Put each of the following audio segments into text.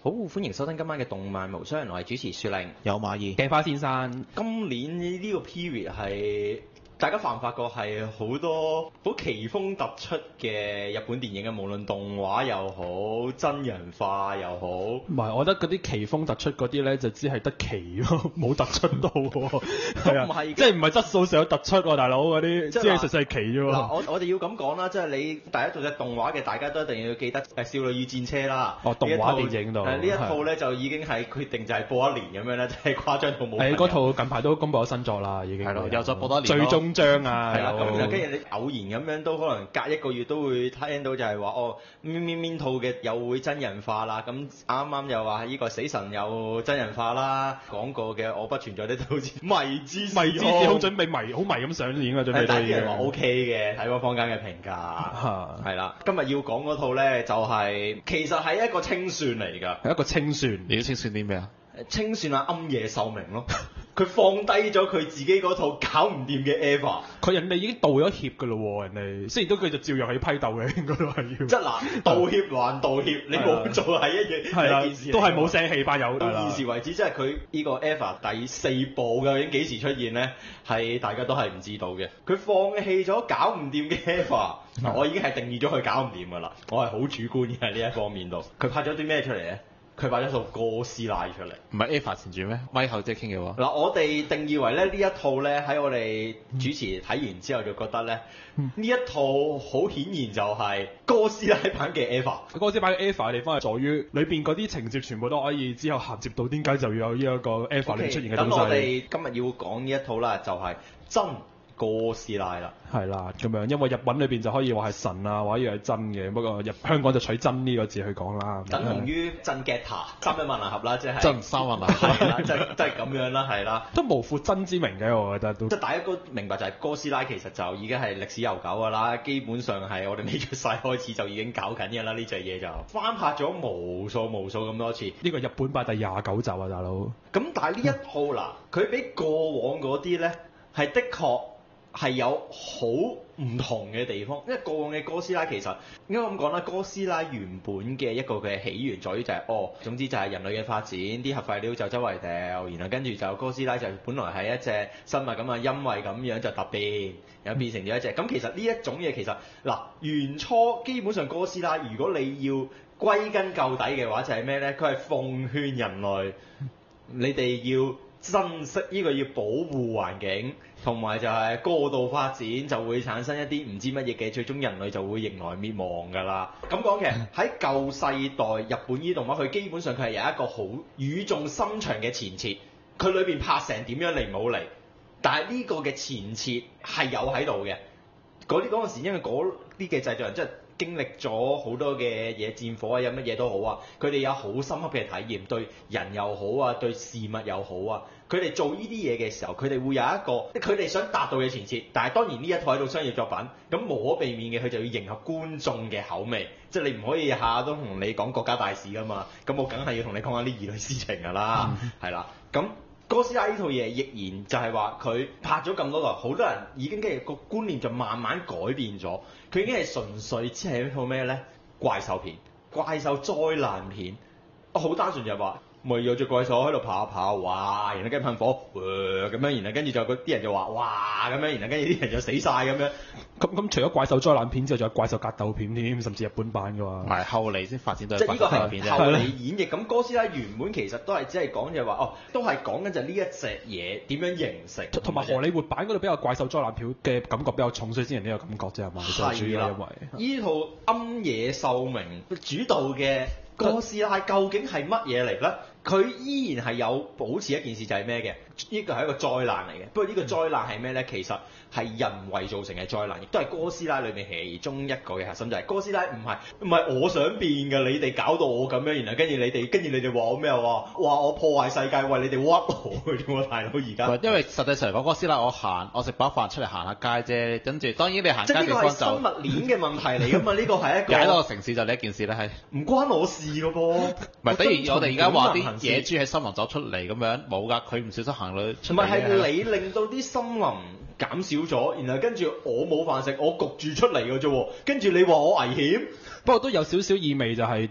好，歡迎收聽今晚嘅動漫無雙，我係主持雪玲， 有馬爾鏡花先生。 今年呢個 period 係大家發唔發覺係好多好奇風突出嘅日本電影嘅，無論動畫又好，真人化又好。 唔係，我覺得嗰啲奇風突出嗰啲咧，就只係得奇咯，冇突出到喎。係啊， 唔係即係唔係質素上有突出喎，大佬嗰啲， 即係只係實際係奇啫喎。 嗱，我哋要咁講啦，即係你第一套隻動畫嘅，大家都一定要記得《少女與戰車》啦。 哦，動畫電影度。 呢一套咧就已經係決定就係播一年咁樣咧，即係誇張到冇。 嗰套近排都公佈咗新作啦，已經。 係咯，又再播多一年。 最終章啊！ 係啦，咁跟住你偶然咁樣都可能隔一個月都會聽到就係話哦，邊套嘅又會真人化啦。咁啱啱又話呢個死神又真人化啦，講過嘅我不存在呢套好似迷之迷之好準備好迷咁上演啊，準備但係啲人話 OK 嘅，睇過坊間嘅評價係啦。今日要講嗰套咧就係其實係一個清算嚟㗎， 係一個清算。 你要清算啲咩啊？ 清算啊庵野秀明咯，佢放低咗佢自己嗰套搞唔掂嘅 EVA， 佢人哋已經道咗歉㗎咯喎，人哋雖然都佢就照樣係批鬥嘅，應該都係要。 即係嗱，道歉還道歉，你冇做係一件事， 都係冇聲氣班友。 到現時為止，即係佢呢個 EVA 第4部究竟幾時出現咧？係大家都係唔知道嘅。佢放棄咗搞唔掂嘅 EVA，我已經係定義咗佢搞唔掂㗎啦。我係好主觀嘅喺呢一方面度。佢拍咗啲咩出嚟咧？佢擺咗套哥斯拉出嚟， 唔係 EVA 前傳咩？咪後即係傾嘅喎。 嗱，我哋定義為咧呢一套咧喺我哋主持睇完之後就覺得咧呢一套好顯然就係哥斯拉版嘅 EVA。 哥斯拉版嘅 EVA 嘅地方係在於裏邊嗰啲情節全部都可以之後銜接到，點解就要有呢一個 EVA 裏出現嘅東西？ 咁我哋今日要講呢一套啦，就係真哥斯拉啦， 係啦，咁樣，因為日文裏邊就可以話係神啊，或者係真嘅，不過香港就取真呢個字去講啦。 等同於真 Getter 三一萬能俠啦，即係真三萬能俠係啦，即係咁樣啦，係啦， 都無負真之名嘅，我覺得都。 即係大家都明白就係哥斯拉其實就已經係歷史悠久㗎啦，基本上係我哋未出世開始就已經搞緊㗎啦，呢隻嘢就翻拍咗無數咁多次。 呢個日本版第29集啊，大佬。 咁但係呢一套嗱，佢比過往嗰啲咧係的確係有好唔同嘅地方，因為過往嘅哥斯拉其實應該咁講啦，哥斯拉原本嘅一個嘅起源在於就係總之就係人類嘅發展，啲核廢料就周圍掉，然後跟住就哥斯拉就本來係一隻生物咁啊，因為咁樣就突變，又變成咗一隻。咁其實呢一種嘢其實嗱，原初基本上哥斯拉如果你要歸根究底嘅話就係咩呢？佢係奉勸人類，你哋要珍惜呢個，要保護環境，同埋就係過度發展就會產生一啲唔知乜嘢嘅，最終人類就會迎來滅亡㗎啦。咁講其實喺舊世代日本呢動畫，佢基本上佢係有一個好語重心長嘅前設，佢裏邊拍成點樣嚟冇嚟，但係呢個嘅前設係有喺度嘅。嗰陣時因為嗰啲嘅製作人即係經歷咗好多嘅嘢，戰火啊，有乜嘢都好啊，佢哋有好深刻嘅體驗，對人又好啊，對事物又好啊。佢哋做呢啲嘢嘅時候，佢哋會有一個佢哋想達到嘅前設，但係當然呢一套係套商業作品，咁無可避免嘅佢就要迎合觀眾嘅口味，即係你唔可以下下都同你講國家大事㗎嘛，咁我梗係要同你講下啲兒女私情㗎啦，係啦，咁。哥斯拉呢套嘢亦然就係話佢拍咗咁多耐，好多人已經跟住個觀念就慢慢改變咗，佢已經係純粹只係一套咩呢？怪獸片、怪獸災難片，好單純就係話，咪有隻怪獸喺度跑一跑，哇！然後跟住噴火，咁樣，然後跟住就啲人就話，哇！咁樣，然後跟住啲人就死晒咁樣。 咁除咗怪獸災難片之後，仲有怪獸格鬥片添，甚至日本版嘅喎。 唔係後嚟先發展到即係呢個係片啫。 後嚟演繹。咁哥斯拉原本其實都係只係講就係話，都係講緊就呢一隻嘢點樣形成。 同埋荷里活版嗰度比較怪獸災難片嘅感覺比較重，所以先有呢個感覺啫，係嘛？ 係啦， 因為呢套庵野秀明主導嘅哥斯拉究竟係乜嘢嚟咧？佢依然係有保持一件事就係咩嘅？呢個係一個災難嚟嘅。不過呢個災難係咩呢？其實係人為造成嘅災難，亦都係哥斯拉裏面其中一個嘅核心就係哥斯拉唔係我想變㗎，你哋搞到我咁樣，然後跟住你哋話我咩話我破壞世界，喂你哋屈我嘅喎，大佬而家。 因為實際上嚟講，哥斯拉我食飽飯出嚟行下街啫，跟住當然你行街地方就。即係呢個係生物鏈嘅問題嚟㗎嘛？呢個係一個。 踩到個城市就呢一件事咧係。 唔關我事㗎噃。 唔係，等於我哋而家話啲野豬喺森林走出嚟咁樣，冇㗎，佢唔小心行到出嚟。 唔係你令到啲森林減少咗，然後跟住我冇飯食，我焗住出嚟㗎啫喎，跟住你話我危險。 不過都有少少意味就係即係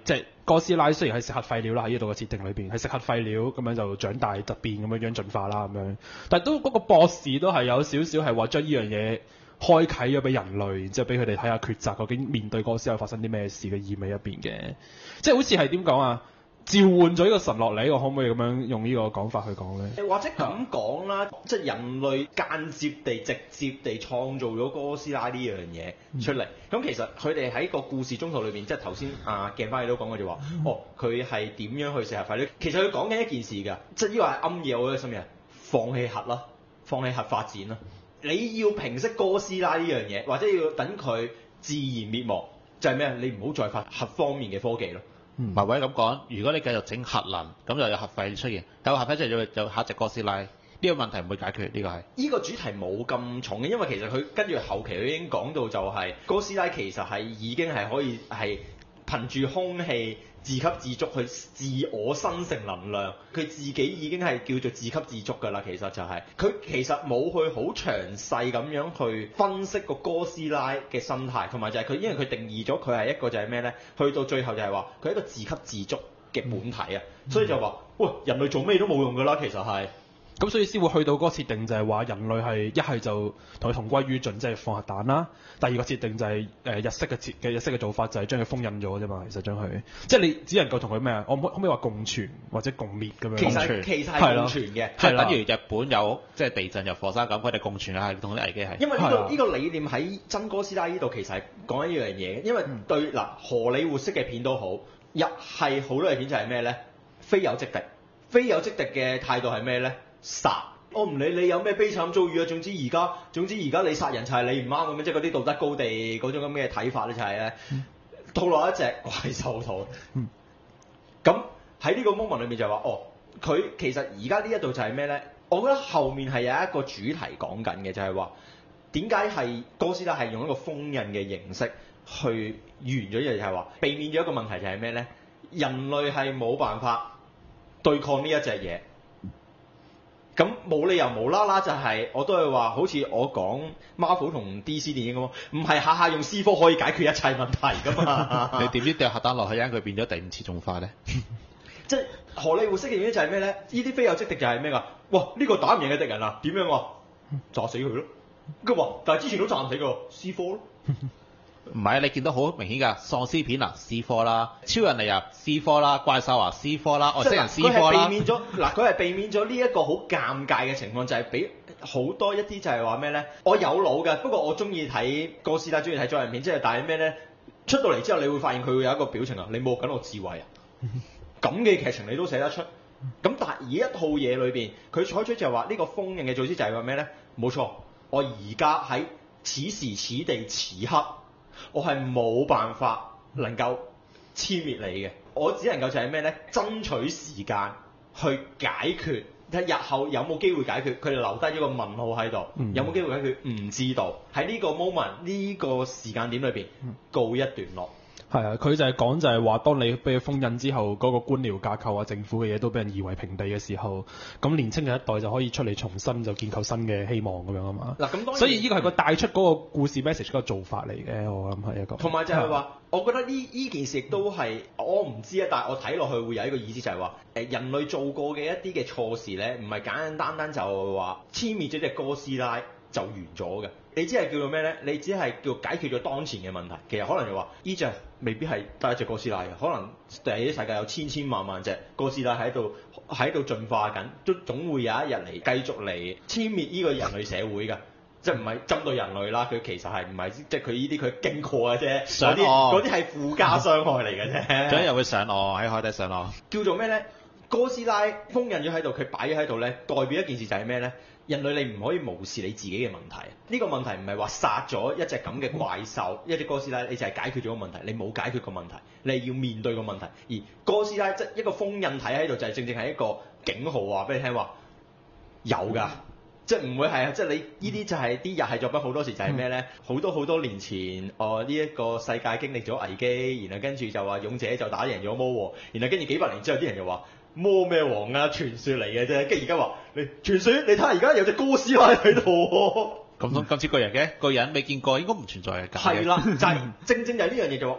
哥斯拉雖然係食核廢料啦，喺呢度嘅設定裏邊係食核廢料咁樣就長大突變咁樣進化啦咁樣，但係都嗰個博士都係有少少係話將呢樣嘢開啟咗俾人類，然之後俾佢哋睇下抉擇究竟面對哥斯拉發生啲咩事嘅意味入邊嘅，即係好似係點講啊？召喚咗呢個神落嚟，我可唔可以咁樣用呢個講法去講呢？ 或者咁講啦，即係人類間接地、直接地創造咗哥斯拉呢樣嘢出嚟。咁其實佢哋喺個故事中途裏邊，即係頭先鏡翻你都講過就話，佢係點樣去食核廢料？其實佢講緊一件事㗎，即係呢個係暗嘢我嘅心嘅，放棄核啦，放棄核發展啦。你要平息哥斯拉呢樣嘢，或者要等佢自然滅亡，就係咩？你唔好再發核方面嘅科技咯。 唔係或者咁講，如果你繼續整核能，咁就有核廢出現，有核廢出現就下一隻哥斯拉，呢個問題唔會解決，呢個係呢個主題冇咁重嘅，因為其實佢跟住後期佢已經講到就係哥斯拉其實係已經係可以係憑住空氣自給自足去自我生成能量，佢自己已經係叫做自給自足㗎啦。其實就係佢其實冇去好詳細咁樣去分析個哥斯拉嘅生態，同埋就係佢因為佢定義咗佢係一個就係咩呢？去到最後就係話佢係一個自給自足嘅本體啊，所以就話喂，人類做咩都冇用㗎啦，其實係。 咁所以先會去到嗰個設定就係話人類係一係就同佢同歸於盡，即係放核彈啦。第二個設定就係日式嘅做法就係將佢封印咗啫嘛。其實將佢即係你只能夠同佢咩啊？我可唔可以話共存或者共滅咁樣？ 其實係共存嘅， 即係等於日本有即係地震有火山咁，佢哋共存係同啲危機係。 因為呢個理念喺真哥斯拉呢度其實係講緊一樣嘢嘅，因為對荷里活式嘅片都好，日係好多嘅片就係咩咧？非友即敵，非友即敵嘅態度係咩咧？殺！我唔理你有咩悲慘遭遇啊，總之而家你殺人就係你唔啱咁樣，即係嗰啲道德高地嗰種咁嘅睇法咧，就係咧套落一隻怪獸度。咁喺呢個 moment 裏面就話佢其實而家呢一度就係咩咧？我覺得後面係有一個主題講緊嘅，就係話點解係哥斯拉係用一個封印嘅形式去完咗嘢，就係話避免咗一個問題就係咩咧？人類係冇辦法對抗呢一隻嘢。咁冇理由無啦啦就係、我都係話，好似我講 Marvel 同 DC 電影咁，唔係下下用 C4 可以解決一切問題㗎嘛。 你點知掉核彈落去，因佢變咗第五次進化咧？ 即係荷里活式嘅電影就係咩咧？呢啲非友即敵就係咩㗎？哇！呢個打唔贏嘅敵人啊，點樣啊？炸死佢咯！佢話，但係之前都炸唔死個 C4 咯。 唔係，你見到好明顯㗎，喪屍片啊 C4 啦，超人嚟啊 C4 啦，怪獸啊 C4 啦，外星人 C4 啦。佢係避免咗呢一個好尷尬嘅情況，就係俾好多一啲就係話咩咧？我有腦嘅，不過我中意睇哥斯拉，中意睇災難片，即係但係咩咧？出到嚟之後，你會發現佢會有一個表情啊！你冇緊我智慧啊！咁嘅劇情你都寫得出。咁但係而一套嘢裏邊，佢採取就係話呢個封印嘅組織就係話咩咧？冇錯，我而家喺此時此地此刻。我係冇辦法能夠殲滅你嘅，我只能夠就係咩呢？爭取時間去解決，睇日後有冇機會解決，佢哋留低咗個問號喺度，有冇機會解決唔知道。喺呢個 moment 呢個時間點裏邊告一段落。 係啊，佢就係講就係話，當你俾佢封印之後，嗰個官僚架構啊、政府嘅嘢都俾人夷為平地嘅時候，咁年青嘅一代就可以出嚟重新就建構新嘅希望咁樣啊嘛。嗱，咁當然，所以呢個係個帶出嗰個故事 message 嗰個做法嚟嘅，我諗係一個。同埋就係話，我覺得呢件事亦都係我唔知啊，但係我睇落去會有一個意思就係話，人類做過嘅一啲嘅錯事咧，唔係簡簡單單就話殲滅咗隻哥斯拉就完咗嘅。你只係叫做咩咧？你只係叫解決咗當前嘅問題。其實可能就話呢隻未必係得一隻哥斯拉嘅，可能第二啲世界有千萬隻哥斯拉喺度進化緊，都總會有一日嚟繼續嚟殲滅呢個人類社會㗎。即係唔係針對人類啦？佢其實係唔係即係佢呢啲佢經過嘅啫，嗰啲係附加傷害嚟嘅啫。 總有會上岸喺海底上岸。 叫做咩咧？哥斯拉封印咗喺度，佢擺咗喺度咧，代表一件事就係咩咧？人類你唔可以無視你自己嘅問題。呢個問題唔係話殺咗一隻咁嘅怪獸，一隻哥斯拉，你就係解決咗個問題。你冇解決個問題，你係要面對個問題。而哥斯拉即係一個封印體喺度，就係正正係一個警號話俾你聽話有㗎。即係唔會係啊！即係你呢啲就係啲日系作品好多時就係咩咧？好多年前，呢一個世界經歷咗危機，然後跟住就話勇者就打贏咗魔王，然後跟住幾百年之後啲人就話魔咩王啊，傳說嚟嘅啫。跟住而家話你傳說，你睇下而家有隻哥斯拉喺度。咁似個人嘅個人未見過，應該唔存在嘅。 係啦，就係正正就係呢樣嘢就話喂。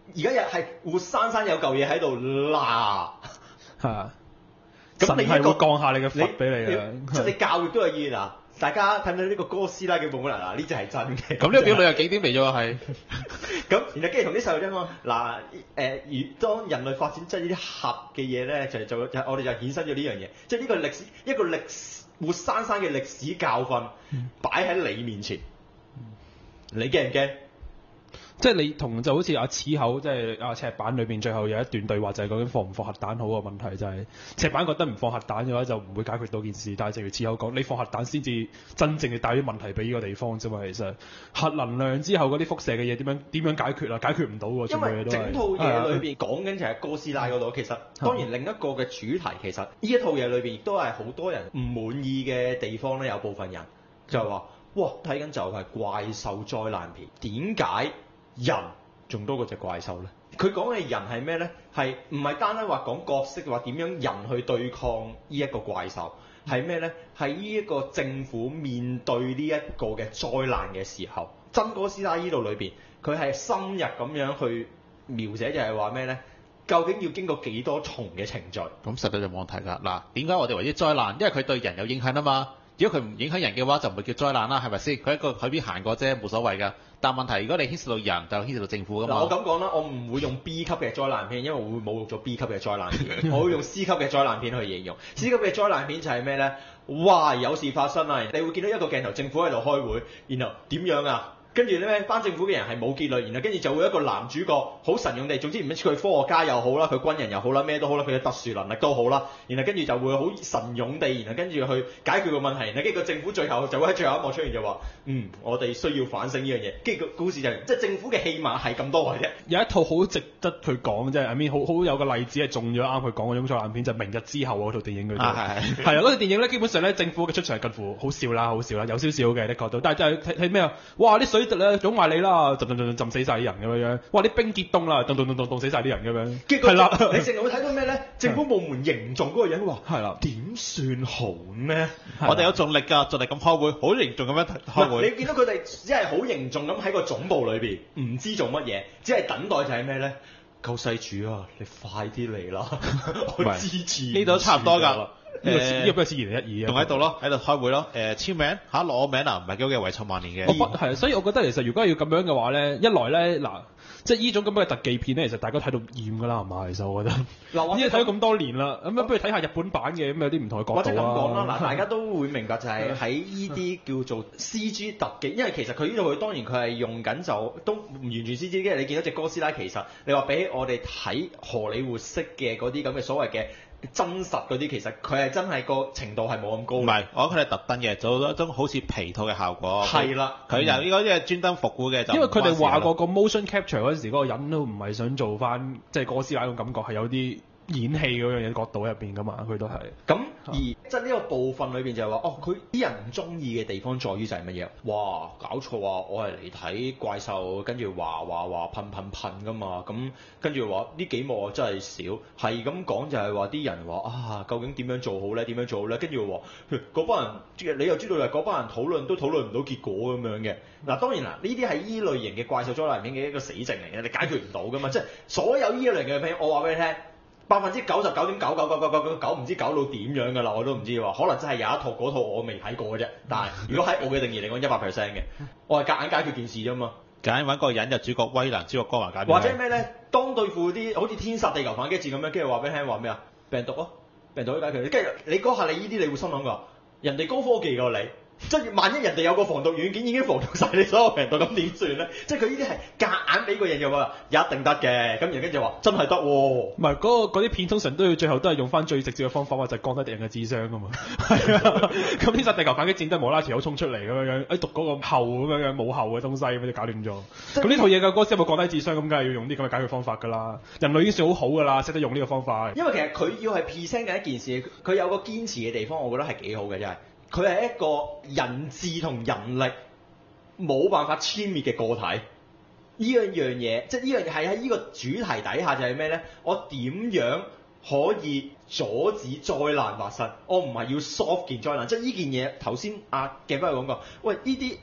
而家又係活生生有嚿嘢喺度嗱， 係啊， 咁你係會降下你嘅罰俾你嘅， 即係你教育都有意義嗱。大家睇唔睇呢個哥斯拉嘅部本嗱？呢隻係真嘅。 咁呢個表裏有幾點嚟咗係？ 咁然後跟住同啲細路仔講嗱當人類發展即係呢啲核嘅嘢咧，就我哋就衍生咗呢樣嘢，即係呢個一個歷史活生生嘅歷史教訓擺喺你面前，你驚唔驚？ 即係你就好似阿齒口，即係阿赤版裏邊最後有一段對話，就係究竟放唔放核彈好嘅問題，就係赤版覺得唔放核彈嘅話就唔會解決到件事，但係正如齒口講，你放核彈先至真正嘅帶啲問題俾呢個地方啫嘛。其實核能量之後嗰啲輻射嘅嘢點樣解決啊？解決唔到喎，全部嘢都係。因為整套嘢裏邊講緊就係哥斯拉嗰度，其實當然另一個嘅主題其實呢一套嘢裏邊亦都係好多人唔滿意嘅地方咧，有部分人就係話：哇，睇緊就係怪獸災難片，點解人仲多過隻怪獸咧？佢講嘅人係咩咧？係唔係單單話講角色，話點樣人去對抗呢一個怪獸？係咩咧？係呢一個政府面對呢一個嘅災難嘅時候，真哥斯拉呢度裏邊，佢係深入咁樣去描寫，就係話咩咧？究竟要經過幾多重嘅程序？ 咁實際就冇問題㗎。嗱，點解我哋為之災難？因為佢對人有影響啊嘛。如果佢唔影響人嘅話，就唔會叫災難啦，係咪先？佢喺個海邊行過啫，冇所謂㗎。但問題，如果你牽涉到人，就牽涉到政府㗎嘛。 嗱，我咁講啦，我唔會用 B 級嘅災難片，因為我會侮辱咗 B 級嘅災難片。我會用 C 級嘅災難片去形容。C 級嘅災難片就係咩咧？哇！有事發生啊！你會見到一個鏡頭，政府喺度開會，然後點樣啊？跟住咧，班政府嘅人係冇結論，然後跟住就會一個男主角好神勇地，總之唔知佢科學家又好啦，佢軍人又好啦，咩都好啦，佢嘅特殊能力都好啦，然後跟住就會好神勇地，然後跟住去解決個問題，然後跟住個政府最後就會喺最後一幕出現就話：我哋需要反省呢樣嘢。跟住個故事就即係政府嘅戲碼係咁多嘅啫。有一套好值得佢講即係I mean好有個例子係中咗啱佢講嗰種災難片，就係《明日之後》嗰套電影嗰度。係啊，嗰套電影咧基本上咧政府嘅出場係近乎好笑啦，有少少嘅的確都，但係就係睇咩啊？哇！啲水咧湧埋你啦，浸死晒啲人咁樣。哇！啲冰結凍啦，凍死晒啲人咁樣。係啦，你成日會睇到咩咧？政府部門凝重嗰個人話：係啦，點算好呢？ 我哋有盡力㗎，盡力咁開會，好凝重咁樣開會。 你見到佢哋只係好凝重咁喺個總部裏邊，唔知做乜嘢，只係等待就係咩咧？救世主啊！你快啲嚟啦！我支持。 呢度差唔多㗎。 呢個不似2012啊， 仲喺度咯，喺度開會咯。簽名嚇攞名啊，唔係幾好嘅遺臭萬年嘅。 係，所以我覺得其實如果要咁樣嘅話咧，一來咧嗱，即係呢種咁嘅特技片咧，其實大家睇到厭㗎啦，係嘛？其實我覺得嗱，呢啲睇咗咁多年啦，咁不如睇下日本版嘅，咁有啲唔同嘅角度啊。或者咁講啦，嗱，大家都會明白就係喺呢啲叫做 CG 特技，因為其實佢呢度當然佢係用緊就都唔完全 CG 嘅。你見到隻哥斯拉，其實你話比起我哋睇荷里活式嘅嗰啲咁嘅所謂嘅真實嗰啲，其實佢係真係個程度係冇咁高。唔係， 我覺得佢係特登嘅，做咗一種好似皮套嘅效果。 係啦， 佢就呢個即係專登復古嘅。 因為佢哋話過個 motion capture 嗰陣時，嗰個人都唔係想做翻即係哥斯拉嗰種感覺，係有啲演戲嗰樣嘢角度入邊㗎嘛，佢都係。咁而即係呢個部分裏邊就係話，佢啲人唔中意嘅地方在於就係乜嘢？哇！搞錯啊！我係嚟睇怪獸，跟住話噴㗎嘛，咁跟住話呢幾幕真係少，係咁講就係話啲人話啊，究竟點樣做好咧？點樣做好咧？跟住話嗰班人，你又知道係嗰班人討論都討論唔到結果咁樣嘅。嗱，當然啦，呢啲係依類型嘅怪獸災難片嘅一個死症嚟嘅，你解決唔到㗎嘛。即係所有依類型嘅片，我話俾你聽。99.99999唔知搞到點樣㗎啦，我都唔知喎。可能真係有一套嗰套我未睇過嘅啫。但係如果喺我嘅定義嚟講，100% 嘅，我係夾硬解決件事啫嘛。 夾硬揾個人就主角威能，主角光環解決。 或者咩咧？當對付啲好似天殺地球反擊戰咁樣，跟住話俾你聽話咩啊？病毒病毒可以解決。跟住你嗰下你呢啲你會心諗㗎，人哋高科技過你。即係萬一人哋有個防毒軟件已經防毒晒你所有病毒，咁點算咧？即係佢呢啲係夾硬俾個人嘅話，一定得嘅。咁然後跟住話真係得喎。唔係嗰啲片通常都要最後都係用翻最直接嘅方法，就係降低敵人嘅智商㗎嘛。係啊，咁天殺地球反擊戰都係無啦啦條友衝出嚟咁樣，讀嗰個後咁樣冇後嘅東西咁就搞掂咗。咁呢套嘢嘅嗰時有冇降低智商咁，梗係要用啲咁嘅解決方法㗎啦。人類已經算好好㗎啦，識得用呢個方法。因為其實佢要係 present 嘅一件事，佢有個堅持嘅地方，我覺得係幾好嘅，真係。佢係一個人智同人力冇辦法殲滅嘅個體，呢樣嘢，即係呢樣嘢係喺呢個主題底下就係咩咧？我點樣可以阻止災難發生？我唔係要 solve 件災難，即係呢件嘢頭先阿鏡輝講過，喂呢啲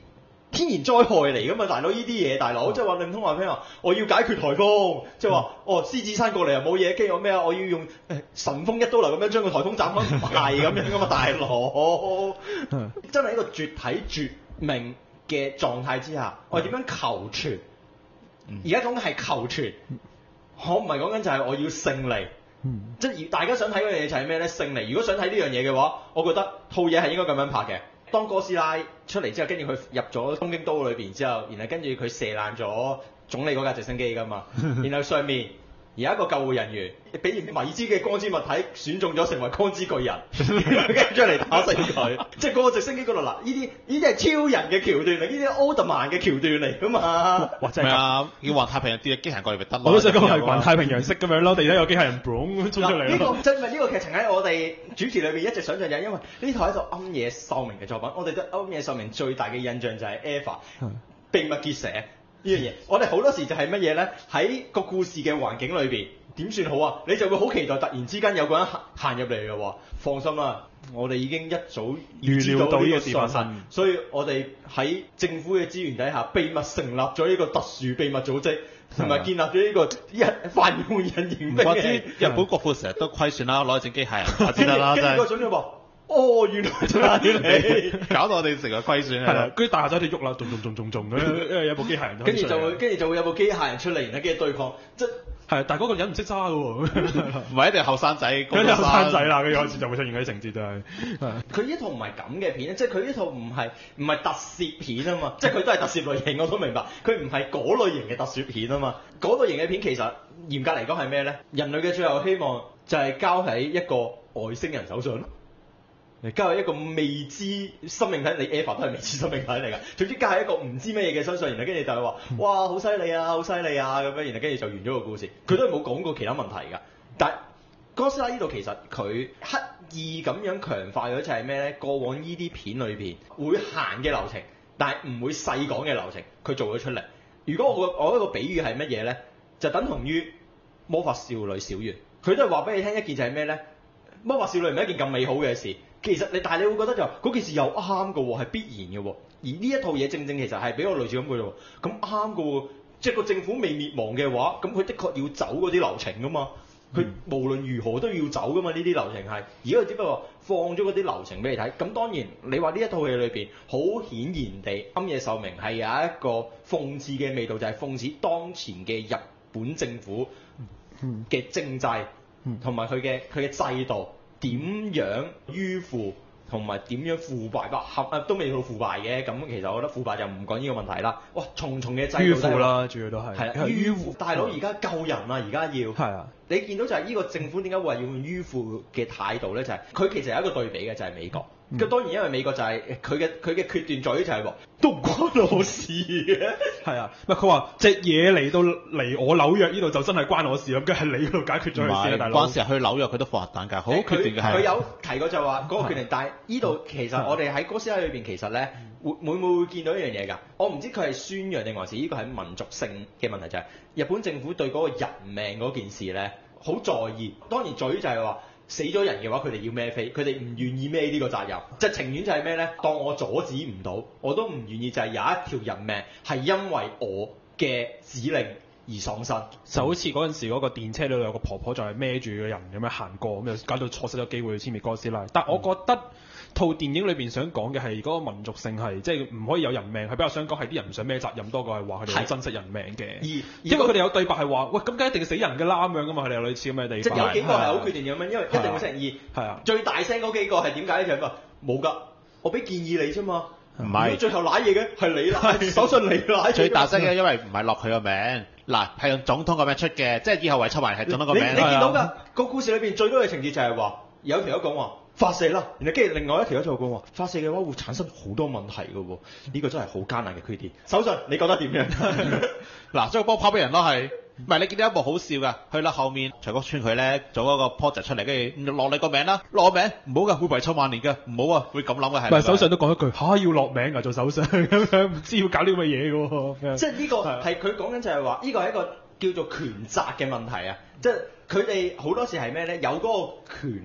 天然災害嚟噶嘛，大佬呢啲嘢，大佬即係話你唔通話咩啊？我要解決颱風，即係話獅子山過嚟又冇嘢，跟住我咩啊？我要用神風一刀流咁樣將個颱風斬開，唔係咁樣噶嘛，大佬，真係一個絕體絕命嘅狀態之下，我哋點樣求存？而家講緊係求存，我唔係講緊就係我要勝利。即係大家想睇嗰樣嘢就係咩咧？勝利。如果想睇呢樣嘢嘅話，我覺得套嘢係應該咁樣拍嘅。當哥斯拉出嚟之後，跟住佢入咗東京都裏邊之後，然後跟住佢射爛咗總理嗰架直升機㗎嘛，然後上面有一個救護人員俾米茲嘅光之物體選中咗成為光之巨人，跟住出嚟打死佢。即係嗰個直升機嗰度嗱，呢啲係超人嘅橋段嚟，呢啲奧特曼嘅橋段嚟㗎嘛。 哇！真係啊，要環太平洋啲機械人過嚟咪得咯。 我都想講係環太平洋式咁樣咯，突然間有機械人 boom 衝出嚟。 呢個真係呢個劇情喺我哋主持裏邊一直想像就係因為呢套係一套庵野秀明嘅作品，我哋對庵野秀明最大嘅印象就係 EVA 秘密結社呢樣嘢。我哋好多時就係乜嘢咧？喺個故事嘅環境裏邊點算好啊？你就會好期待突然之間有個人行入嚟嘅喎。放心啦，我哋已經一早預料到呢個事發生，所以我哋喺政府嘅資源底下秘密成立咗呢個特殊秘密組織，同埋建立咗呢個泛用人形兵嘅。 日本國庫成日都虧損啦，攞整機械人先得啦，真係。跟住個總理話：哦，原來就係你，搞到我哋成日虧損係啦。 跟住大下仔哋喐啦，仲咁樣，因為有部機械人。 跟住就會有部機械人出嚟，然後跟住對抗，即係，但係嗰個人唔識揸嘅喎， 唔係一定後生仔， 嗰啲後生仔啦，跟住開始就會出現嗰啲情節就係。 佢呢套唔係咁嘅片，即係佢呢套唔係特攝片啊嘛，即係佢都係特攝類型，我都明白。佢唔係嗰類型嘅特攝片啊嘛，嗰類型嘅片其實嚴格嚟講係咩咧？人類嘅最後希望就係交喺一個外星人手上咯。交喺一個未知生命體，你 EVA 都係未知生命體嚟㗎。總之交喺一個唔知咩嘢嘅身上，然後跟住就係話：哇，好犀利啊，好犀利啊咁樣，然後跟住就完咗個故事。佢都係冇講過其他問題㗎。但係哥斯拉呢度其實佢刻意咁樣強化咗就係咩咧？過往呢啲片裏邊會行嘅流程，但係唔會細講嘅流程，佢做咗出嚟。如果我一個比喻係乜嘢咧？就等同於魔法少女小圓，佢都係話俾你聽一件就係咩咧？魔法少女唔係一件咁美好嘅事。其實但係你會覺得就嗰件事又啱嘅喎，係必然嘅喎。而呢一套嘢正其實係俾我類似咁嘅喎，咁啱嘅喎。即係個政府未滅亡嘅話，咁佢的確要走嗰啲流程㗎嘛。佢無論如何都要走㗎嘛。呢啲流程係，而家佢只不過放咗嗰啲流程俾你睇。咁當然你話呢一套戲裏邊，好顯然地庵野秀明係有一個諷刺嘅味道，就係諷刺當前嘅日本政府嘅政制同埋佢嘅制度。點樣迂腐同埋點樣腐敗都未到腐敗嘅。咁其實我覺得腐敗就唔講呢個問題啦。哇，重重嘅制度迂腐啦，主要都係。係啊， 迂腐。大佬而家救人啊，而家要。係啊。你見到就係呢個政府點解會係要用迂腐嘅態度咧？就係佢其實有一個對比嘅，就係美國。咁當然因為美國就係佢嘅決斷在於就係話都唔關我事嘅。係啊， 唔係佢話隻嘢嚟我紐約呢度就真係關我事咁，跟住係你嗰度解決咗佢先啦，大佬。 關事去紐約佢都放核彈㗎，好決定嘅係。 佢有提過就話嗰個決定，但係呢度其實我哋喺哥斯拉裏邊其實咧會唔會見到一樣嘢㗎？我唔知佢係宣揚定還是呢個係民族性嘅問題，就係日本政府對嗰個人命嗰件事咧好在意。當然在於就係話。死咗人嘅話，佢哋要孭飛，佢哋唔願意孭呢個責任，即係情願就係咩咧？當我阻止唔到，我都唔願意就係有一條人命係因為我嘅指令而喪生。 就好似嗰陣時嗰個電車裏度有個婆婆就係孭住個人咁樣行過，咁就搞到錯失咗機會去殲滅哥斯拉。但我覺得套電影裏邊想講嘅係嗰個民族性係，即係唔可以有人命，係比較想講係啲人唔想孭責任多過係話佢哋好珍惜人命嘅。因為佢哋有對白係話，喂，咁梗係一定死人㗎啦咁樣㗎嘛，佢哋有類似咁嘅地方。 即係有幾個係好決定咁樣，因為一定會誠意。係啊，最大聲嗰幾個係點解咧？就係話冇㗎，我俾建議你啫嘛。唔係，最後揦嘢嘅係你啦，手信你揦。最大聲嘅因為唔係落佢個名，嗱係用總統個名出嘅，即係以後遺臭埋係總統個名。 你見到㗎個故事裏邊最多嘅情節就係話有條友講話。發射啦，然後跟住另外一條友就講話發射嘅話會產生好多問題嘅喎，呢個真係好艱難嘅決定。手信你覺得點樣？ 嗱，將個波拋俾人咯，係，唔係你見到一幕好笑㗎？去啦後面徐國村佢咧做嗰個 project 出嚟，跟住落你個名啦，落名唔好㗎，會遺臭萬年㗎，唔好啊，會咁諗嘅係。唔係首相都講一句嚇要落名㗎，做首相咁樣，唔知要搞啲乜嘢嘅喎。 即係呢個係佢講緊就係話，呢個係一個叫做權責嘅問題啊！即係佢哋好多時係咩咧？有嗰個權力。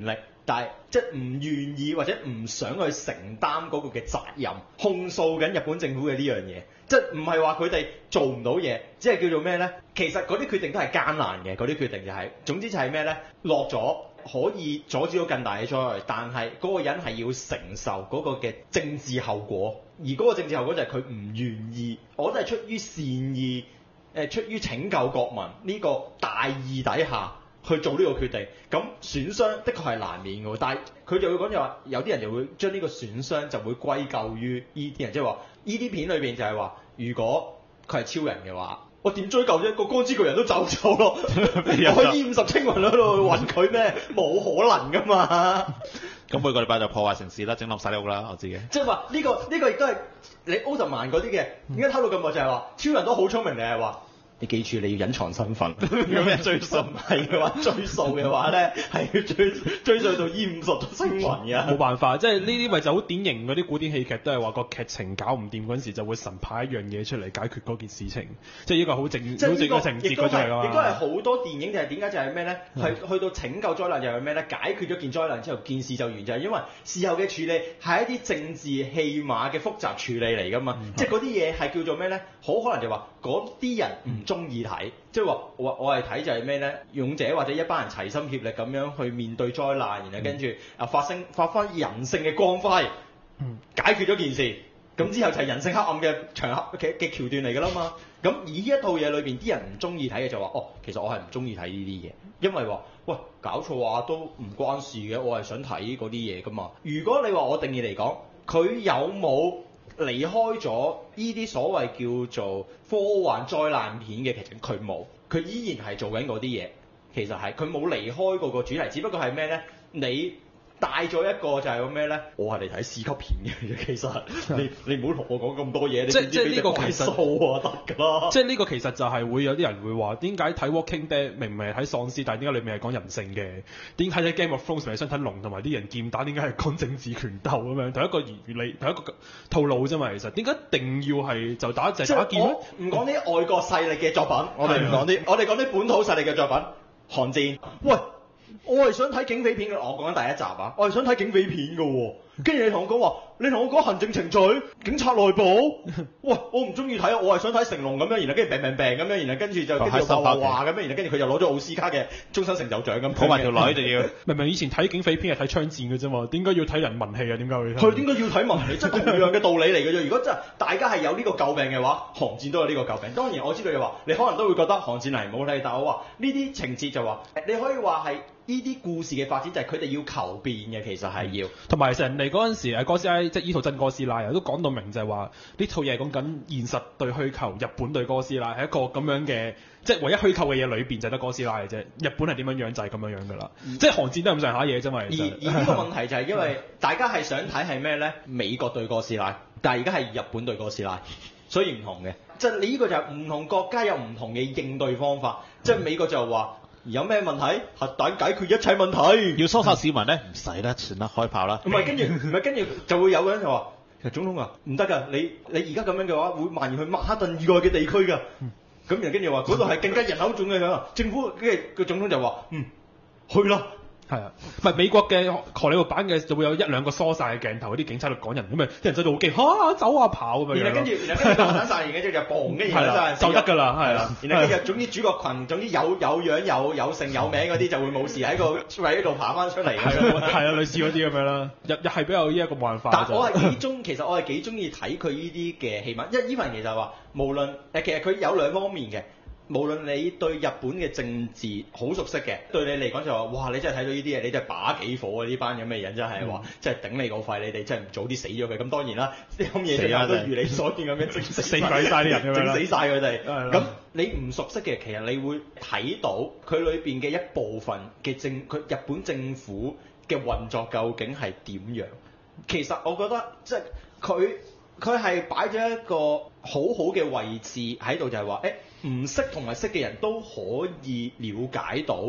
但係即係唔願意或者唔想去承擔嗰個嘅責任，控訴緊日本政府嘅呢樣嘢。即係唔係話佢哋做唔到嘢，只係叫做咩呢？其實嗰啲決定都係艱難嘅，嗰啲決定就係總之就係咩呢？落咗可以阻止到更大嘅災害，但係嗰個人係要承受嗰個嘅政治後果，而嗰個政治後果就係佢唔願意，我都係出於善意，出於拯救國民呢個大義底下去做呢個決定。咁損傷的確係難免嘅，但係佢就會講就話，有啲人就會將呢個損傷就會歸咎於呢啲人，即係話呢啲片裏邊就係話，如果佢係超人嘅話，我點追究啫？個光之巨人都走咗咯，我可以50青雲喺度揾佢咩？冇可能噶嘛！ 咁每個禮拜就破壞城市啦，整冧晒啲屋啦，我知嘅。 即係話呢個亦都係你奧特曼嗰啲嘅，點解偷到咁耐就係話超人都好聰明，你係話。你記住你要隱藏身份，咁樣追溯係嘅話，追溯嘅話咧係要追溯到50星雲嘅。 冇辦法，即係呢啲咪就好典型嗰啲古典戲劇，都係話個劇情搞唔掂嗰陣時，就會神派一樣嘢出嚟解決嗰件事情。即係呢個好正嘅情節嗰種嚟㗎嘛。 亦都係好多電影就係點解就係咩咧？係去到拯救災難就係咩咧？解決咗件災難之後，件事就完，就係因為事後嘅處理係一啲政治戲碼嘅複雜處理嚟㗎嘛。即係嗰啲嘢係叫做咩咧？好可能就話嗰啲人唔中意睇，即係話我係睇就係咩咧？勇者或者一班人齊心協力咁樣去面對災難，然後跟住發揮人性嘅光輝，解決咗件事。咁之後就係人性黑暗嘅場合嘅橋段嚟㗎啦嘛。咁而呢一套嘢裏邊啲人唔中意睇嘅就話，其實我係唔中意睇呢啲嘢，因為話喂搞錯啊都唔關事嘅，我係想睇嗰啲嘢㗎嘛。如果你話我定義嚟講，佢有冇離開咗呢啲所謂叫做科幻災難片嘅劇情，佢冇，佢依然係做緊嗰啲嘢。其實係佢冇離開過個主題，只不過係咩呢？你帶咗一個就係個咩呢？我係嚟睇 C 級片嘅，其實你唔好同我講咁多嘢，你知呢個其實得㗎啦。 即係呢個其實就係會有啲人會話，點解睇 Walking Dead 明明係睇喪屍，但係點解裏面係講人性嘅？點解睇 Game of Thrones 係想睇龍同埋啲人劍打？點解係講政治權鬥咁樣？同一個原理，同一個套路啫嘛。其實點解一定要係就打隻打劍咧？ 唔講啲外國勢力嘅作品，我哋唔講啲，我哋講啲本土勢力嘅作品。寒戰，喂，我係想睇警匪片嘅，我講緊第一集啊，我係想睇警匪片嘅喎，跟住你同我講話，你同我講行政程序、警察內部，喂，我唔中意睇，我係想睇成龍咁樣，然後跟住病咁樣，然後跟住就跟住話咁樣，然後跟住佢就攞咗奧斯卡嘅終身成就獎咁， 抱埋條女就要， 明明以前睇警匪片係睇槍戰嘅啫嘛，點解要睇人文戲啊？點解會睇？ 佢點解要睇文戲？即係同樣嘅道理嚟嘅啫。如果真係大家係有呢個詬病嘅話，寒戰都有呢個詬病。當然我知道你話，你可能都會覺得寒戰係唔好睇，但係我話呢啲情節就話，你可以話係呢啲故事嘅發展就係佢哋要求變嘅，其實係要。同埋成人哋嗰陣時哥斯拉，即係呢套真哥斯拉都講到明就係話呢套嘢講緊現實對虛構，日本對哥斯拉係一個咁樣嘅，即係唯一虛構嘅嘢裏邊就得哥斯拉嘅啫。日本係點樣樣就係咁樣樣㗎啦，即係寒戰都係咁上下嘢啫嘛。 而呢個問題就係因為大家係想睇係咩咧？美國對哥斯拉，但係而家係日本對哥斯拉，所以唔同嘅。即係你呢個就係唔同國家有唔同嘅應對方法。即係美國就話有咩問題，核彈解決一切問題。 要疏散市民咧，唔使啦，算啦，開炮啦。 唔係跟住就會有個人就話。其實總統啊，唔得㗎，你而家咁樣嘅話，會蔓延去曼哈頓以外嘅地區㗎。咁然後跟住話嗰度係更加人口重嘅，政府嘅個總統就話去啦。 係啊，唔係美國嘅荷里活版嘅就會有一兩個疏晒嘅鏡頭，啲警察喺度趕人咁啊，啲人走到好驚，走啊跑咁樣。 然後跟住打晒完嘅之後就嘣，跟住就得㗎啦，係啦。 然後跟住總之主角群，總之有樣有姓有名嗰啲就會冇事喺喺度爬翻出嚟。 係啊，類似嗰啲咁樣啦，又係比較呢一個冇辦法。 但我係其實我係幾中意睇佢呢啲嘅戲碼，因為even其實話無論其實佢有兩方面嘅。無論你對日本嘅政治好熟悉嘅，對你嚟講就話，哇！你真係睇到呢啲嘢，你真係把幾火啊！呢班咁嘅人真係話，真係頂你個肺，你哋真係唔早啲死咗佢。咁當然啦，啲咁嘢就都如你所見咁樣整死鬼晒啲人， 整死晒佢哋。咁你唔熟悉嘅，其實你會睇到佢裏邊嘅一部分嘅佢日本政府嘅運作究竟係點樣？其實我覺得即係佢係擺咗一個好好嘅位置喺度，就係話唔識同埋識嘅人都可以了解到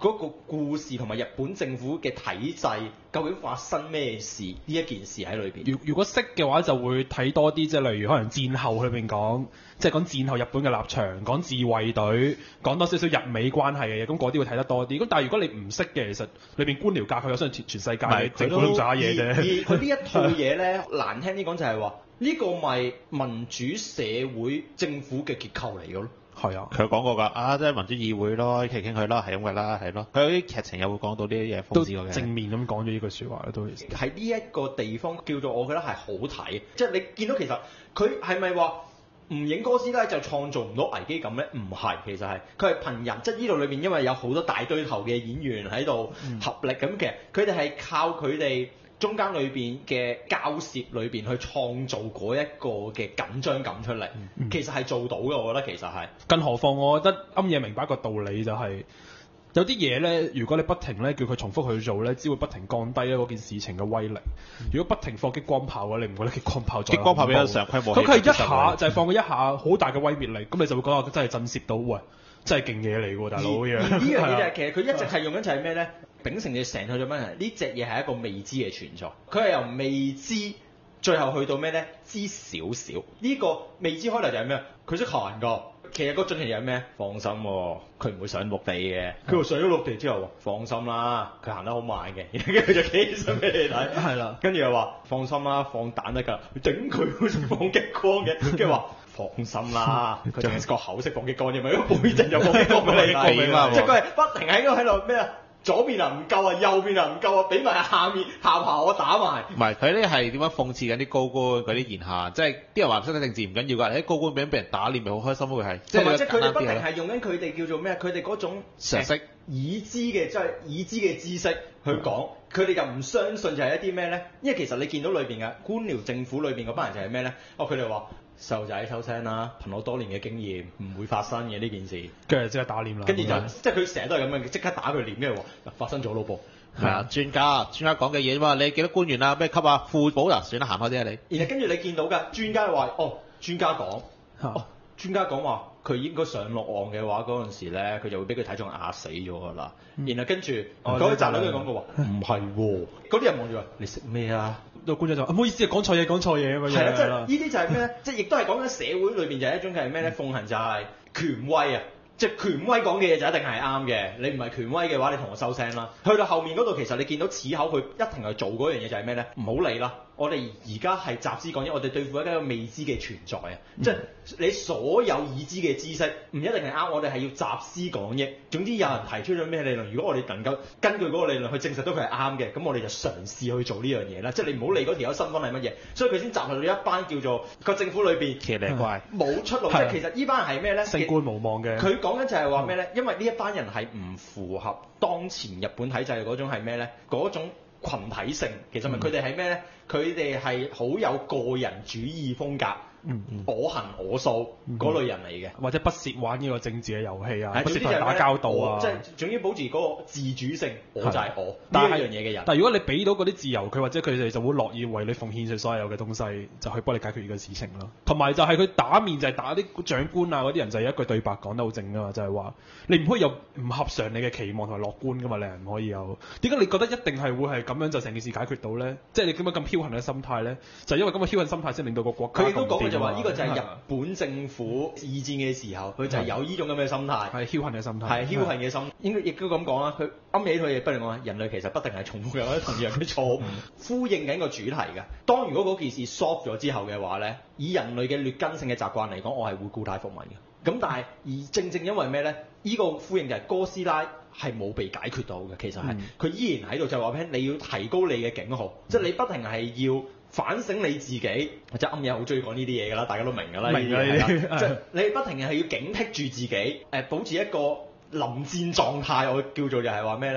嗰個故事同埋日本政府嘅體制究竟發生咩事呢一件事喺裏邊。 如果識嘅話，就會睇多啲，即係例如可能戰後裏邊講，即係講戰後日本嘅立場，講自衛隊，講多少少日美關係嘅嘢，咁嗰啲會睇得多啲。咁但係如果你唔識嘅，其實裏邊官僚架構有相信全世界嘅政府都渣嘢啫。 而佢呢一套嘢咧，難聽啲講就係話呢個咪民主社會政府嘅結構嚟嘅咯。 係啊， 佢講過㗎，即係民主議會咯，傾嚟傾去咯，係咁㗎啦，係咯。佢有啲劇情又會講到呢啲嘢，諷刺過嘅。 正面咁講咗呢句説話都喺呢一個地方叫做我覺得係好睇，即係你見到其實佢係咪話唔影哥斯拉就創造唔到危機感咧？唔係，其實係佢係憑人，即係呢度裏邊因為有好多大堆頭嘅演員喺度合力咁，其實佢哋係靠佢哋中間裏邊嘅交涉裏邊去創造嗰一個嘅緊張感出嚟，其實係做到嘅，我覺得其實係。 更何況我覺得啱嘢明白一個道理就係、有啲嘢咧，如果你不停咧叫佢重複去做咧，只會不停降低咧嗰件事情嘅威力。如果不停放激光炮嘅話，你唔覺得激光炮再？激光炮比較常規武器。 佢係一下就係放佢一下好大嘅威滅力，咁你就會覺得真係震懾到，喂，真係勁嘢嚟喎，大佬呢樣。 呢樣嘢就係其實佢一直係用緊就係咩咧？秉承住成套作品係呢隻嘢係一個未知嘅存在，佢係由未知最後去到咩咧？知少少。呢個未知開頭就係咩？佢識行㗎。其實個進程又係咩？放心喎，佢唔會上陸地嘅。佢話上咗陸地之後，放心啦，佢行得好慢嘅。跟住佢就企起身俾你睇。係啦。跟住又話放心啦，放彈得㗎。整佢好似放激光嘅。跟住話放心啦，佢淨係個口識放激光啫嘛，個背脊就放激光俾你睇嘛。即係佢係不停喺度咩啊？左邊啊唔夠啊，右邊啊唔夠啊，俾埋下巴我打埋。 唔係佢呢係點樣諷刺緊啲高官嗰啲言下，即係啲人話唔識睇政治唔緊要㗎，你啲高官俾人打臉咪好開心咯，會係。 即係佢哋不停係用緊佢哋叫做咩？佢哋嗰種常識已知嘅即係已知嘅知識去講，佢哋就唔相信就係一啲咩咧？因為其實你見到裏邊嘅官僚政府裏邊嗰班人就係咩咧？佢哋話。細路仔收聲啦！憑我多年嘅經驗，唔會發生嘅呢件事。 跟住即刻打臉啦。 跟住就即係佢成日都係咁樣，即刻打佢臉，跟住話發生咗咯噃。 係啊，專家講嘅嘢啫嘛，你幾多官員啊？咩級啊？副保啊？算啦，行開啲啊你。 然後跟住你見到㗎，專家話專家講，專家講話佢應該上落岸嘅話，嗰陣時咧佢就會俾佢體重壓死咗㗎啦。然後跟住嗰啲宅女佢講過話，唔係喎，嗰啲人望住話你食咩啊？個官長就話唔好意思啊，講錯嘢咁樣。係啦，即係呢啲就係咩咧？即係亦都係講緊社會裏邊就係一種係咩咧？奉行就係權威啊！即係權威講嘅嘢就一定係啱嘅，你唔係權威嘅話，你同我收聲啦。去到後面嗰度，其實你見到此口佢一停去做嗰樣嘢就係咩咧？唔好理啦，我哋而家係集思廣益，我哋對付一個未知嘅存在啊！即係你所有已知嘅知識唔一定係啱，我哋係要集思廣益。總之有人提出咗咩理論，如果我哋能夠根據嗰個理論去證實到佢係啱嘅，咁我哋就嘗試去做呢樣嘢啦。即係你唔好理嗰條友身份係乜嘢，所以佢先集合咗一班叫做個政府裏邊騎呢怪冇出路。即係其實呢班人係咩咧？ 聖官無望嘅。 佢講緊就係話咩咧？因為呢一班人係唔符合當前日本體制嘅嗰種係咩咧？嗰種群體性，其實咪佢哋係咩咧？佢哋係好有個人主義風格。我行我素嗰類人嚟嘅， 或者不屑玩呢個政治嘅遊戲啊，不屑同人打交道啊， 即係總之保持嗰個自主性，我就係我呢一樣嘢嘅人。 但係如果你俾到嗰啲自由佢，或者佢哋就會樂意為你奉獻晒所有嘅東西，就去幫你解決呢個事情咯。同埋就係佢打面就係打啲長官啊嗰啲人，就係一句對白講得好正㗎嘛，就係話你唔可以有唔合常理嘅期望同埋樂觀㗎嘛，你係唔可以有。點解你覺得一定係會係咁樣就成件事解決到咧？即係你點解咁僥倖嘅心態咧？就係因為咁嘅僥倖心態先令到個國家。 佢亦都講嘅就話呢個就係日本政府二戰嘅時候，佢就係有呢種咁嘅心態， 係僥倖嘅心態， 係僥倖嘅心。應該亦都咁講啦，佢啱起套嘢不如講人類其實不定係重複有同樣嘅錯誤，呼應緊個主題嘅。當如果嗰件事 solve 咗之後嘅話咧，以人類嘅劣根性嘅習慣嚟講，我係會故態復萌嘅。咁但係而正因為咩咧？呢個呼應就係哥斯拉係冇被解決到嘅，其實係佢依然喺度就話俾你要提高你嘅警號，即係你不停係要反省你自己，即係暗嘢好中意講呢啲嘢㗎啦，大家都明㗎啦。明㗎呢啲，即係你不停係要警惕住自己，保持一個臨戰狀態。我叫做就係話咩咧？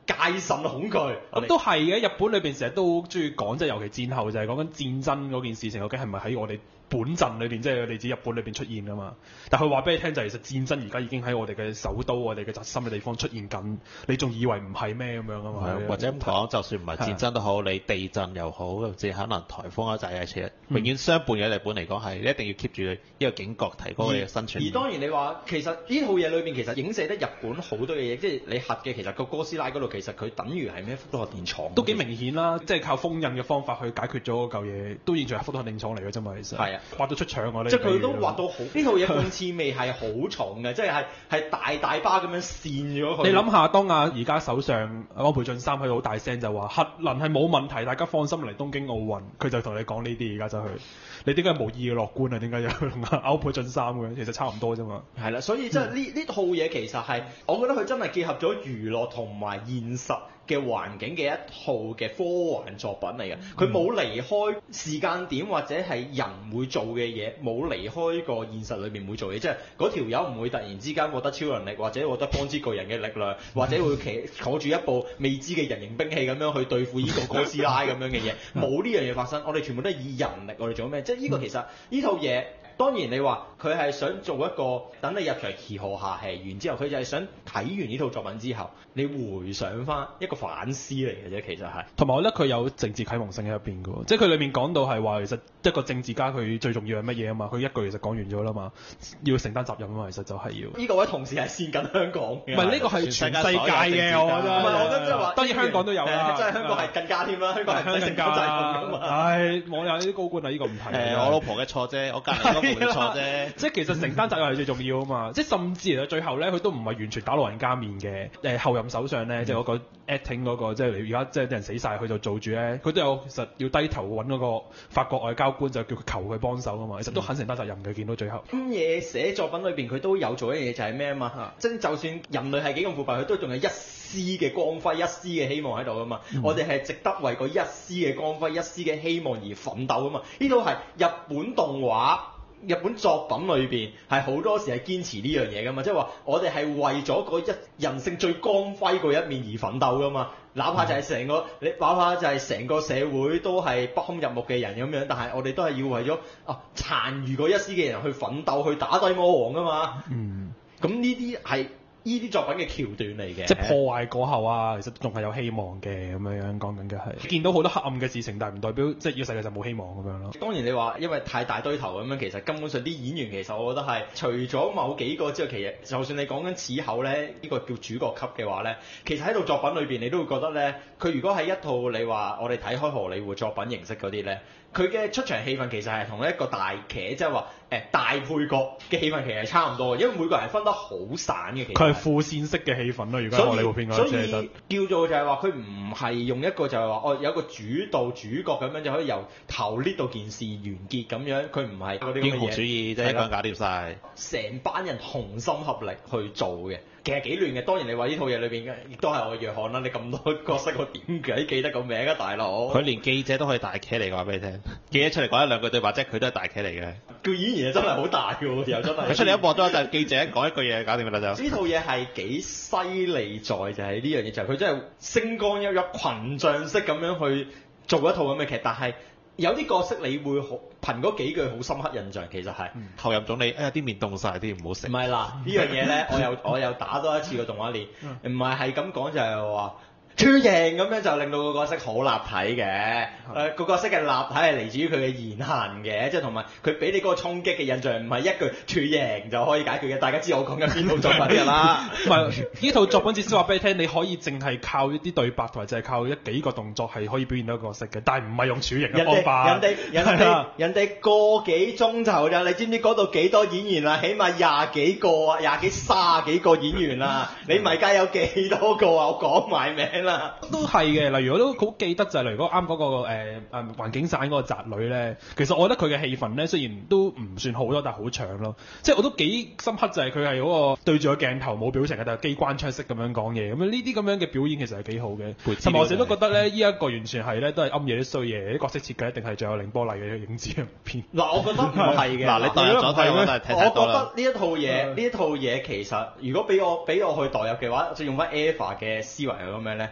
戒慎恐懼。 咁都係嘅，日本裏邊成日都好中意講，即係尤其戰後就係講緊戰爭嗰件事情，究竟係咪喺我哋本陣裏邊，即係我哋指日本裏邊出現㗎嘛？但佢話俾你聽就係其實戰爭而家已經喺我哋嘅首都、我哋嘅核心嘅地方出現緊，你仲以為唔係咩咁樣啊嘛？ 或者咁講，就算唔係戰爭都好，你地震又好，甚至可能颱風啊、就係其實永遠相伴嘅日本嚟講係，你一定要 keep 住呢個警覺，提高你嘅生存。 而當然你話其實呢套嘢裏邊其實影射得日本好多嘅嘢，即係你核嘅其實個哥斯拉嗰度其實佢等於係咩福島核電廠， 都幾明顯啦，即係靠封印嘅方法去解決咗嗰嚿嘢，都完全係福島核電廠嚟嘅啫嘛，其實。係啊，畫到出腸我哋。 即係佢都畫到好，呢套嘢諷刺味係好重嘅，即係大巴咁樣扇咗佢。 你諗下，當而家首相安倍晉三佢好大聲就話核能係冇問題，大家放心嚟東京奧運，佢就同你講呢啲而家就去。你點解無意嘅樂觀啊？點解又同安倍晉三嘅？其實差唔多啫嘛。 係啦，所以即係呢套嘢其實係，我覺得佢真係結合咗娛樂同埋現實嘅環境嘅一套嘅科幻作品嚟嘅。佢冇離開時間點或者係人會做嘅嘢，冇離開個現實裏面會做嘢，即係嗰條友唔會突然之間獲得超能力，或者獲得光之巨人嘅力量，或者會坐住一部未知嘅人形兵器咁樣去對付呢個哥斯拉咁樣嘅嘢，冇呢樣嘢發生。我哋全部都係以人力我哋做咩？即係呢個其實呢套嘢。當然你話佢係想做一個等你入場兒河下戲完之後，佢就係想睇完呢套作品之後，你回想翻一個反思嚟嘅啫，其實係。同埋我覺得佢有政治啟蒙性喺入邊嘅喎，即係佢裏面講到係話其實一個政治家佢最重要係乜嘢啊嘛，佢一句其實講完咗啦嘛，要承擔責任啊嘛，其實就係要。呢個位同時係煽緊香港嘅。唔係呢個係全世界嘅，我覺得。唔係我覺得即係話，當然香港都有啦，即係香港係更加添啦，香港係更加㗎嘛。唉，網友呢啲高官啊，呢個唔係。 我老婆嘅錯啫，我隔離冇錯啫。 即係其實承擔責任係最重要啊嘛！即係甚至到最後咧，佢都唔係完全打老人家面嘅。後任首相咧，即係嗰個 acting 嗰個，即係而家即係啲人死晒，佢就做住咧，佢都有其實要低頭揾嗰個法國外交官，就叫佢求佢幫手啊嘛。其實都肯承擔責任嘅，見到最後。嘢寫作品裏邊佢都有做一樣嘢，就係咩啊嘛？即係就算人類係幾咁腐敗，佢都仲有一絲嘅光輝、一絲嘅希望喺度啊嘛。我哋係值得為嗰一絲嘅光輝、一絲嘅希望而奮鬥啊嘛。呢套係日本動畫。日本作品裏邊係好多時係堅持呢樣嘢㗎嘛，即係話我哋係為咗嗰人性最光輝嗰一面而奮鬥㗎嘛，哪怕就係哪怕就係成個社會都係不堪入目嘅人咁樣，但係我哋都係要為咗殘餘嗰一絲嘅人去奮鬥，去打低魔王㗎嘛。咁呢啲係。呢啲作品嘅橋段嚟嘅，即係破壞過後啊，其實仲係有希望嘅咁樣講緊嘅係。見到好多黑暗嘅事情，但係唔代表即係呢個世界就冇希望咁樣咯。當然你話因為太大堆頭咁樣，其實根本上啲演員其實我覺得係除咗某幾個之外，其實就算你講緊此後咧，呢個叫主角級嘅話咧，其實喺套作品裏邊你都會覺得咧，佢如果係一套你話我哋睇開荷里活作品形式嗰啲咧，佢嘅出場戲份其實係同一個大茄，即係話大配角嘅戲份其實係差唔多嘅，因為每個人係分得好散嘅。其實佢係副線式嘅戲份咯，如果荷里活片嗰啲叫做就係話佢唔係用一個就係話有一個主導主角咁樣就可以由頭呢度件事完結咁樣，佢唔係嗰啲咁嘅嘢。英雄主義即係一個人搞掂晒，成班人同心合力去做嘅。其實幾亂嘅，當然你話呢套嘢裏邊亦都係我嘅弱項啦。你咁多角色，我點解記得個名啊，大佬？佢連記者都可以大茄嚟嘅話俾你聽，記者出嚟講一兩句對話，即係佢都係大茄嚟嘅。叫演員真係好大嘅喎，又真係。佢出嚟一播都就係記者講一句嘢搞掂啦就。呢套嘢係幾犀利在就係呢樣嘢，就係佢真係星光熠熠群像式咁樣去做一套咁嘅劇，但係。有啲角色你會好憑嗰幾句好深刻印象，其實係後任總理啲面凍晒啲唔好食。唔係啦，呢樣嘢咧，我又打多一次個動畫鏈，唔係咁講就係話。超型咁樣就令到個角色好立體嘅，個角色嘅立體係嚟自於佢嘅言行嘅，即係同埋佢俾你嗰個衝擊嘅印象唔係一句超型就可以解決嘅。大家知我講緊邊套作品㗎啦？唔係呢套作品至少話俾你聽，你可以淨係靠一啲對白同埋淨係靠幾個動作係可以表現到個角色嘅，但係唔係用超型嘅方法。人哋個幾鐘頭咋？你知唔知嗰度幾多演員啊？起碼廿幾個啊，30幾個演員啊！你咪計有幾多個啊？我講埋名。都係嘅，例如我都好記得就係例如啱嗰個環境省嗰個宅女咧，其實我覺得佢嘅戲份咧雖然都唔算好多，但係好長咯。即係我都幾深刻就係佢係嗰個對住個鏡頭冇表情嘅，但係機關槍式咁樣講嘢，咁呢啲咁樣嘅表演其實係幾好嘅。同埋我成日都覺得咧，呢一個完全係咧都係暗嘢啲衰嘢，啲角色設計一定係仲有綾波麗嘅影子入邊。嗱，我覺得唔係嘅。嗱，你代入咗睇，我覺得呢一套嘢其實如果俾我去代入嘅話，就用翻 Eva 嘅思維係咁樣咧。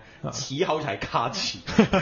此口就係加持，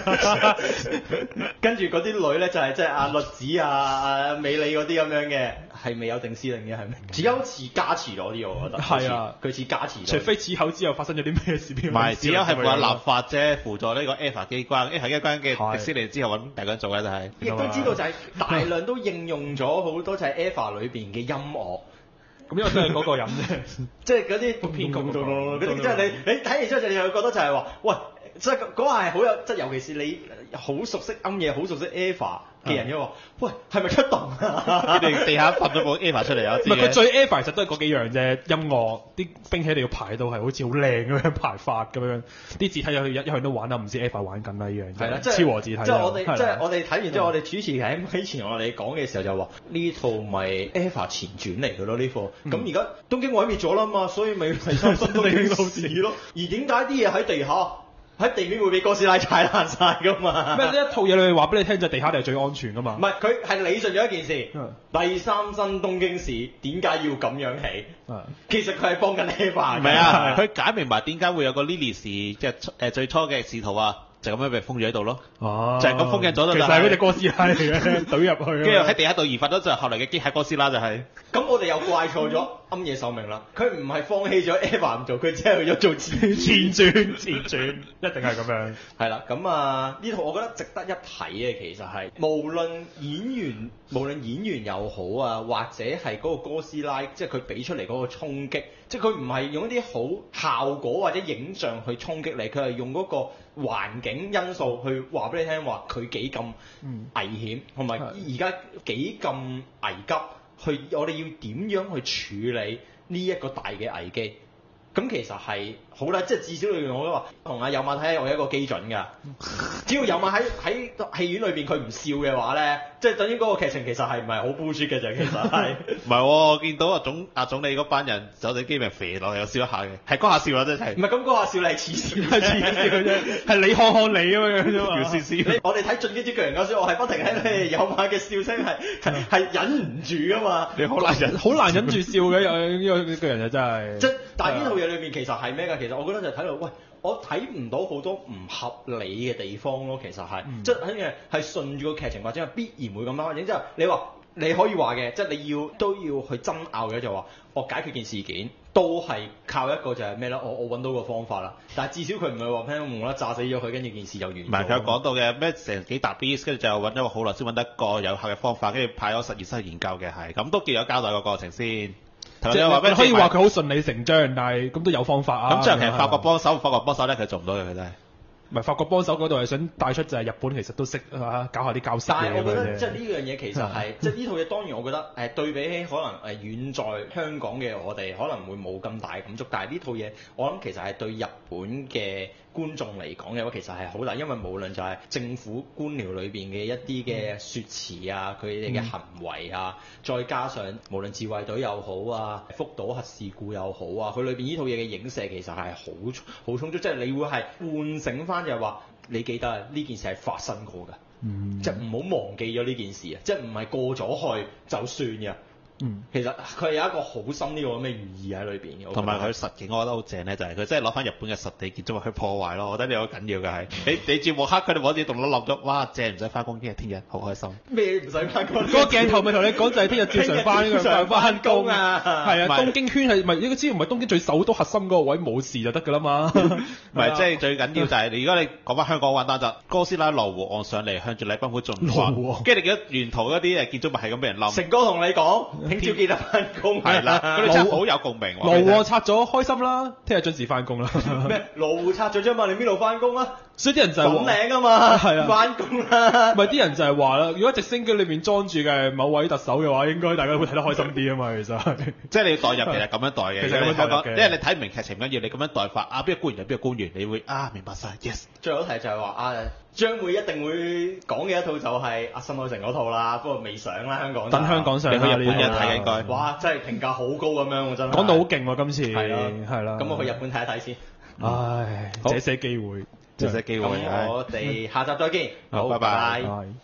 跟住嗰啲女咧就係即係阿律子阿美里嗰啲咁樣嘅，係未有定司令嘅係咪？此口似加持咗啲我覺得， 係啊， 佢似加持， 除非此口之後發生咗啲咩事， 唔係，此口係話立法啫，輔助呢個 EVA 機關，EVA 機關嘅迪士尼之後揾大個人做嘅就係， 亦都知道就係大量都應用咗好多就係 EVA 裏邊嘅音樂。 咁因為都係嗰個人啫， 即係嗰啲編曲嗰啲，即係你睇完之後，你又覺得就係話，喂，即係嗰下係好有，即係尤其是你好熟悉暗嘢、好熟悉 EVA 嘅人嘅話，喂，係咪出動啊？ 佢哋地下瞓咗部 EVA 出嚟啊！ 唔係佢最 EVA 其實都係嗰幾樣啫，音樂啲兵器你要排到係好似好靚咁樣排法咁樣，啲字體一向都玩啦，唔知 EVA 玩緊啦呢樣。係啦，超和字體。即係我哋睇完之後，我哋主持喺之前我哋講嘅時候就話呢套咪 EVA 前傳嚟嘅咯呢課。咁而家東京毀滅咗啦嘛，所以咪係新東京都市咯。而點解啲嘢喺地下？喺地面會俾哥斯拉踩爛晒噶嘛？ 咩呢一套嘢你話俾你聽就地下定係最安全噶嘛？ 唔係，佢係理順咗一件事。第三新東京市點解要咁樣起？其實佢係幫緊 EVA。 唔係啊，佢解明埋點解會有個 Lily 市即係最初嘅使徒啊，就咁樣被封咗喺度咯。哦，就係咁封印咗。 其實係嗰隻哥斯拉嚟嘅，懟入去。跟住喺地下度移發咗就後嚟嘅機械哥斯拉就係。 咁我哋又怪錯咗庵野秀明啦，佢唔係放棄咗 EVA 唔做，佢只係去咗做前傳， 一定係咁樣。 係啦，咁呢套我覺得值得一睇嘅，其實係無論演員又好啊，或者係嗰個哥斯拉，即係佢俾出嚟嗰個衝擊，即係佢唔係用一啲好效果或者影像去衝擊你，佢係用嗰個環境因素去話俾你聽話佢幾咁危險，同埋而家幾咁危急。我哋要點樣去處理呢一個大嘅危機？咁其實係好啦，即係至少我都話同阿有馬睇我一個基準㗎。只要有馬喺戲院裏邊佢唔笑嘅話咧，即係等於嗰個劇情其實係唔係好 bullshit 嘅啫，其實係。 唔係喎，見到阿總理嗰班人走隻機咪肥落，有笑一下嘅，係嗰下笑啦，真係。唔係咁嗰下笑你係似笑， 係似笑啫，係你看看你咁樣啫嘛。 笑笑。 我哋睇《進擊之巨人》嗰時，我係不停喺有馬嘅笑聲係忍唔住㗎嘛。 你好難忍住笑嘅，呢個人就真係。 即但係呢套嘢裏面其實係咩㗎？其實我覺得就睇到，喂，我睇唔到好多唔合理嘅地方咯。其實係，即係係順住個劇情或者係必然會咁啦。或者之後你話你可以話嘅，即係你都要去爭拗嘅，就話我解決件事件都係靠一個就係咩咧？我揾到個方法啦。但係至少佢唔係話聽冇啦炸死咗佢，跟住件事就完。唔係佢有講到嘅咩？成幾沓 B， 跟住就揾咗個好耐先揾得一個有效嘅方法，跟住派咗實驗室研究嘅係，咁都叫有交代個過程先。 即係可以話佢好順理成章，但係咁都有方法啊。 咁即係其實法國幫手咧，佢做唔到嘅，佢真係。 唔係法國幫手嗰度係想帶出就係日本其實都識搞下啲交涉嘅。 但係我覺得即係呢樣嘢其實係即係呢套嘢當然我覺得對比起可能遠在香港嘅我哋可能會冇咁大感觸，但係呢套嘢我諗其實係對日本嘅觀眾嚟講嘅話其實係好大，因為無論就係政府官僚裏邊嘅一啲嘅説辭啊，佢哋嘅行為啊，再加上無論自衛隊又好啊，福島核事故又好啊，佢裏邊呢套嘢嘅影射其實係好充足，即係你會係喚醒翻就係話你記得呢件事係發生過㗎，即係唔好忘記咗呢件事啊，即係唔係過咗去就算嘅。其實佢係有一個好深呢個咁嘅寓意喺裏邊嘅， 同埋佢實景我覺得好正咧，就係佢真係攞翻日本嘅實地建築物去破壞咯。我覺得呢個好緊要嘅係，你住木刻佢哋攞自己棟樓立咗，哇正唔使翻工，聽日好開心。咩唔使翻工？嗰個鏡頭咪同你講就係聽日照常翻呢個翻工啊！係啊，東京圈係咪？你知唔係東京最首都核心嗰個位冇事就得㗎啦嘛？ 唔係，即係最緊要就係如果你講翻香港玩單就哥斯拉羅湖岸上嚟向住禮賓會進發，跟住你見到沿途嗰啲建築物係咁俾人冧。成哥同你講。聽朝記得翻工係啦，佢哋真係好有共鳴喎。 羅湖拆咗開心啦，聽日準時翻工啦。 咩？羅湖拆咗啫嘛，你邊度翻工啊？ 所以啲人就係咁靚啊嘛，係啊，翻工啦。 唔係啲人就係話啦，如果直升機裏面裝住嘅某位特首嘅話，應該大家會睇得開心啲啊嘛。其實即係你要代入，其實咁樣代嘅。 其實咁樣代入嘅， 因為你睇唔明劇情唔緊要，你咁樣代法啊，邊個官員就邊個官員，你會明白晒。Yes。 最後一題就係話將會一定會講嘅一套就係阿新海誠嗰套啦，不過未上啦香港。 等香港上， 你去日本人睇應該。 哇！真係評價好高咁樣喎，真係。 講到好勁喎，今次係啦。 咁我去日本睇一睇先。 唉，這些機會， 咁我哋下集再見。 好，拜拜。